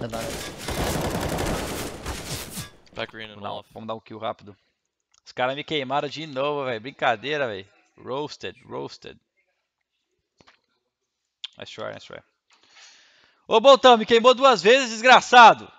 Vamos dar um kill rápido. Os caras me queimaram de novo, velho. Brincadeira, velho. Roasted. Nice try. Ô, Boltão, me queimou 2 vezes, desgraçado.